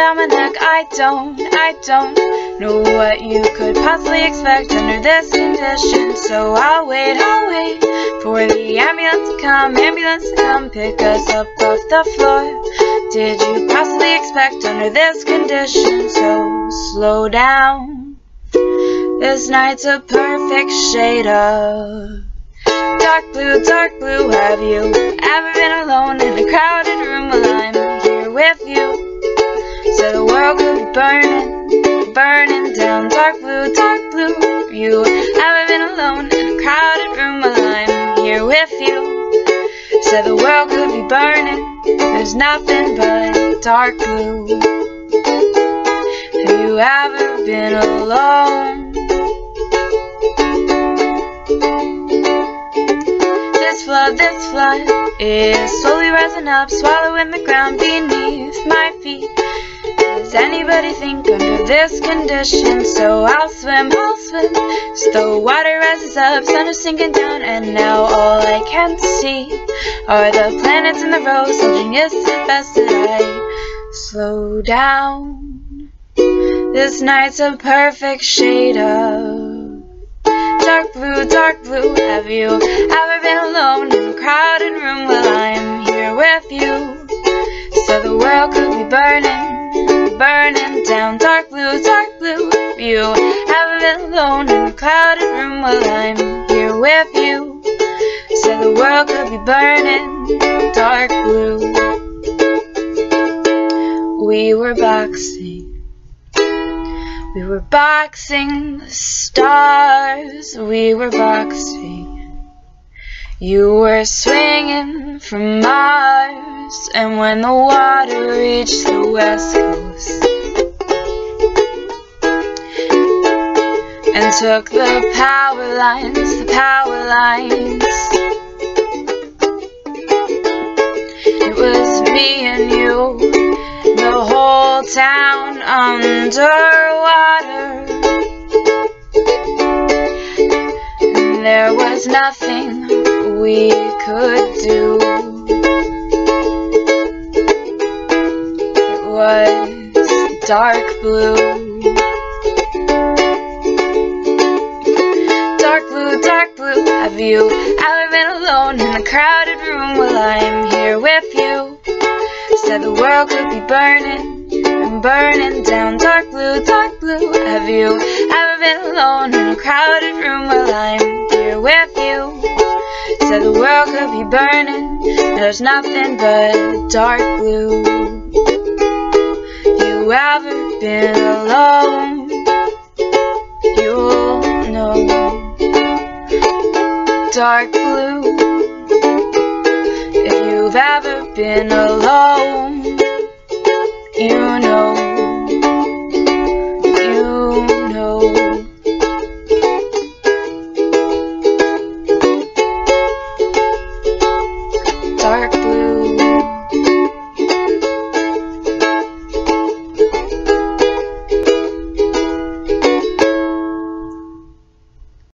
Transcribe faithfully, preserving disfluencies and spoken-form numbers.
down my neck. I don't, I don't know what you could possibly expect under this condition. So I'll wait, I'll wait for the ambulance to come, ambulance to come pick us up off the floor. Did you possibly expect under this condition? So slow down. This night's a perfect shade of dark blue, dark blue. Have you ever been alone in a crowded room while I'm here with you? So the world could be burning, burning down. Dark blue, dark blue. Have you ever been alone in a crowded room while I'm here with you? So the world could be burning. There's nothing but dark blue. Have you ever been alone? This flood, this flood is slowly rising up, swallowing the ground beneath my feet. Does anybody think under this condition? So I'll swim, I'll swim, as the water rises up, sun is sinking down, and now all I can see are the planets in the row. So genius at best that I slow down. This night's a perfect shade of dark blue, dark blue. Have you ever been alone in a crowded room while I'm here with you? So the world could be burning, burning down. Dark blue, dark blue. Have you ever been alone in a crowded room while I'm here with you? So the world could be burning, dark blue. We were boxing, we were boxing the stars. We were boxing. You were swinging from Mars. And when the water reached the west coast and took the power lines, the power lines, it was me and you, the whole town underwater. And there was nothing we could do. It was dark blue. Dark blue, dark blue. Have you ever been alone in a crowded room while I'm here with you? Said the world could be burning and burning down. Dark blue, dark blue. Have you ever been alone in a crowded room while I'm here with you? Said the world could be burning. There's nothing but dark blue. You ever been alone? You'll know. Dark blue. If you've ever been alone, you know. You know. Dark